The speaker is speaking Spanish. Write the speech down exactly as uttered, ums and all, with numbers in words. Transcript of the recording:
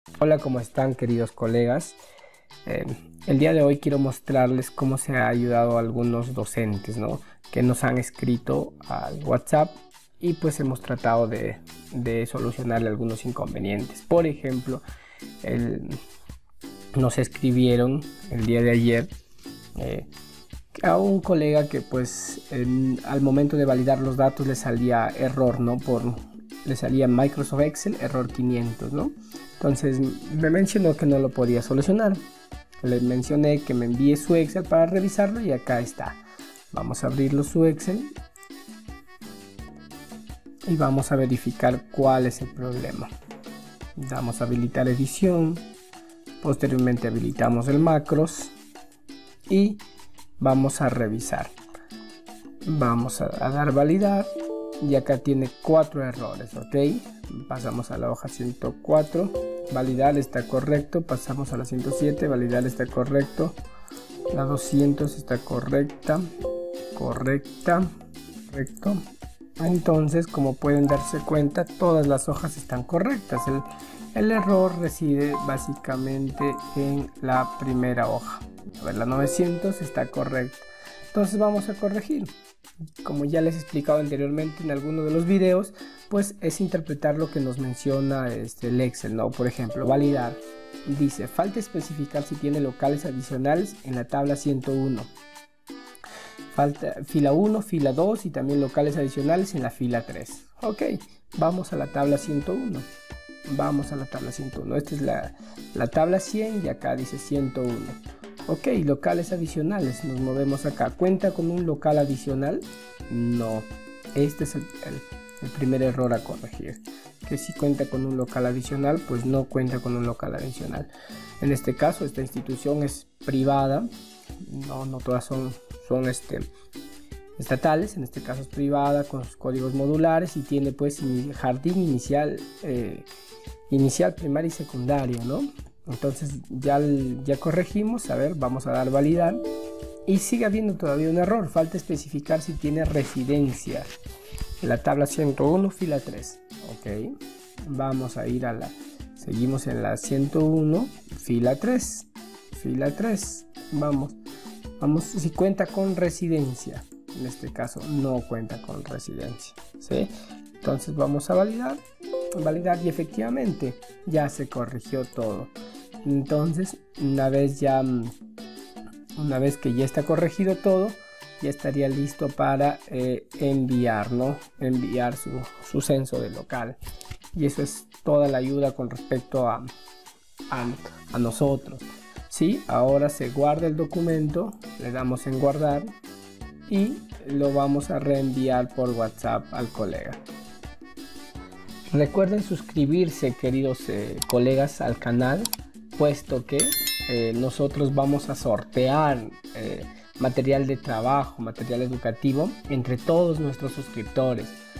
Hola, ¿cómo están, queridos colegas? Eh, el día de hoy quiero mostrarles cómo se ha ayudado a algunos docentes, ¿no? Que nos han escrito al WhatsApp y pues hemos tratado de, de solucionarle algunos inconvenientes. Por ejemplo, el, nos escribieron el día de ayer eh, a un colega que pues en, al momento de validar los datos le salía error, ¿no? Por, le salía Microsoft Excel error quinientos, ¿no? Entonces me mencionó que no lo podía solucionar. Le mencioné que me envíe su Excel para revisarlo y acá está. Vamos a abrirlo su Excel y vamos a verificar cuál es el problema. Damos a habilitar edición, posteriormente habilitamos el macros y vamos a revisar. Vamos a, a dar validar y acá tiene cuatro errores, ok. Pasamos a la hoja ciento cuatro, validar está correcto, pasamos a la ciento siete, validar está correcto, la doscientos está correcta, correcta, correcto. Entonces, como pueden darse cuenta, todas las hojas están correctas. El, el error reside básicamente en la primera hoja. A ver, la novecientos está correcta. Entonces vamos a corregir. Como ya les he explicado anteriormente en alguno de los videos, pues es interpretar lo que nos menciona este, el Excel, ¿no? Por ejemplo, validar. Dice, falta especificar si tiene locales adicionales en la tabla ciento uno. Falta fila uno, fila dos y también locales adicionales en la fila tres. Ok, vamos a la tabla ciento uno. Vamos a la tabla ciento uno. Esta es la, la tabla cien y acá dice ciento uno. Ok, locales adicionales, nos movemos acá. ¿Cuenta con un local adicional? No, este es el, el, el primer error a corregir. Que si cuenta con un local adicional, pues no cuenta con un local adicional. En este caso, esta institución es privada, no, no todas son, son este, estatales, en este caso es privada, con sus códigos modulares y tiene pues jardín inicial, eh, inicial, primaria y secundaria, ¿no? Entonces ya, ya corregimos, a ver, vamos a dar validar y sigue habiendo todavía un error, falta especificar si tiene residencia. La tabla ciento uno, fila tres, ok, vamos a ir a la, seguimos en la ciento uno, fila tres, fila tres, vamos, vamos, si cuenta con residencia, en este caso no cuenta con residencia, ¿sí? Entonces vamos a validar, validar y efectivamente ya se corrigió todo. Entonces una vez ya una vez que ya está corregido todo, ya estaría listo para eh, enviar, ¿no? Enviar su, su censo de local. Y eso es toda la ayuda con respecto a, a, a nosotros, ¿sí? Ahora se guarda el documento, le damos en guardar y lo vamos a reenviar por WhatsApp al colega. Recuerden suscribirse, queridos eh, colegas, al canal, puesto que eh, nosotros vamos a sortear eh, material de trabajo, material educativo entre todos nuestros suscriptores.